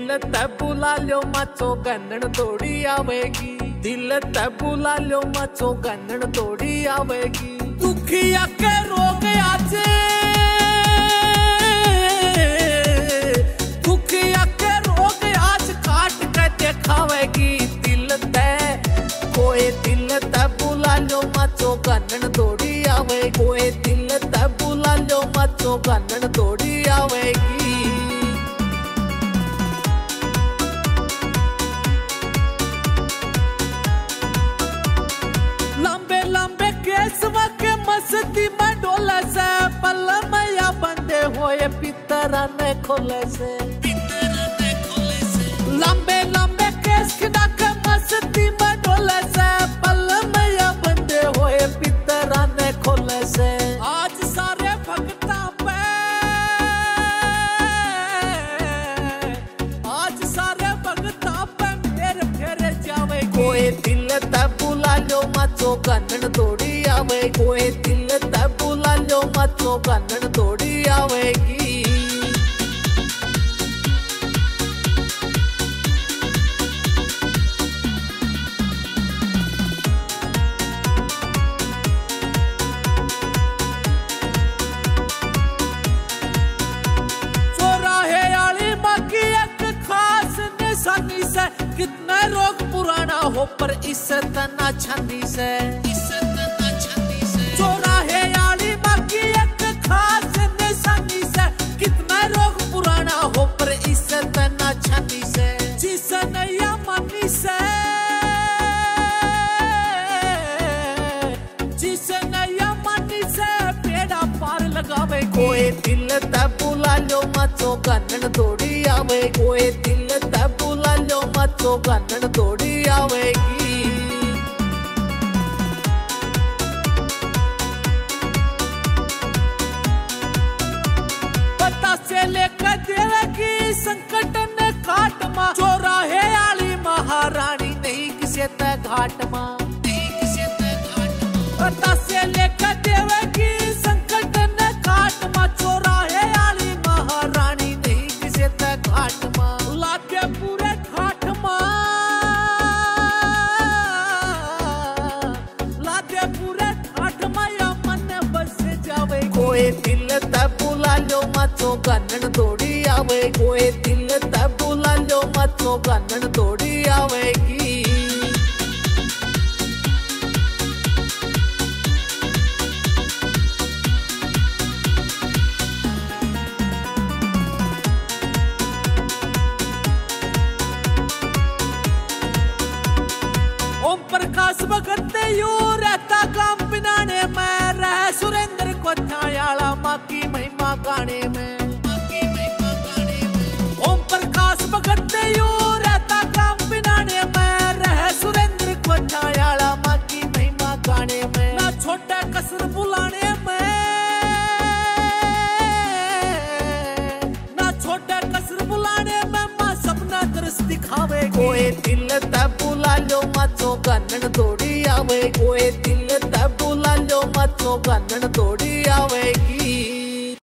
दिल ते बुला लो माचो गन्नन थोड़ी आवेगी, दिल ते बुला लो माचो गन्नन थोड़ी आवेगी। दुखिया के रोग आज, दुखिया के रोग आज काट के दिखावेगी। दिल ते कोई दिल ते बुला लो माचो गन्नन थोड़ी आवेगी, कोई दिल ते बुला लो माचो गन्नन थोड़ी आवेगी। मस्ती में डोले से पल मैया बंदे होए पितरा ने खोले से, लंबे लंबे केस खिड़ा के मस्ती में डोले से पल मैया बंदे होए पितरा ने खोले से। आज सारे भक्ता पे, आज सारे भक्ता पे फेर फेरे जावे। कोई दिल ते बुला लो माचो गन्नन थोड़ी आवे, कोई दिल ते बुला लो माचो गन्नन थोड़ी आवेगी। चौराहे आली माँ की एक खास निशानी से कितने रोग पुराना हो पर इससे तना छंदी से, चौराहे आली माँ की एक खास निशानी से कितना रोग पुराना हो पर इससे तना छंदी से। जिसे नैया मनी से, जिसे नैया मनी से पेड़ा पार लगावे। कोई दिल ते बुला लो माचो गन्नन थोड़ी आवे, कोई दिल ते बुला लो माचो गन्नन थोड़ी आवेगी। से लेकर देवेगी संकट ने काट मां, चौराहे आली महारानी नहीं किसे ते घाट मां, पता से लेकर देवेगी संकट ने काट मां, चौराहे आली महारानी नहीं किसे ते घाट मां। लागे पूरे ठाठ मां, लागे पूरे ठाठ मां या मन बस जावे। कोई दिल ते बुला लो माचो गन्नन थोड़ी आवे, कोई दिल ते बुला लो माचो गन्नन थोड़ी आवेगी। ओम प्रकाश भगत यू रहता काम बिनाने में, रह सुरेंद्र को छायाला माँ की महिमा गाने में। ओम प्रकाश भगत यू रहता काम बिनाने में, रह सुरेंद्र को छायाला माँ की महिमा गाने में। ना छोटा कसर बुलाने में, ना छोटा कसर बुलाने में माँ सपना दृश्य दिखावे। कोई दिल ते बुला लो माचो गन्नन थोड़ी आवे, कोई दिल ते बुला लो माचो गन्नन थोड़ी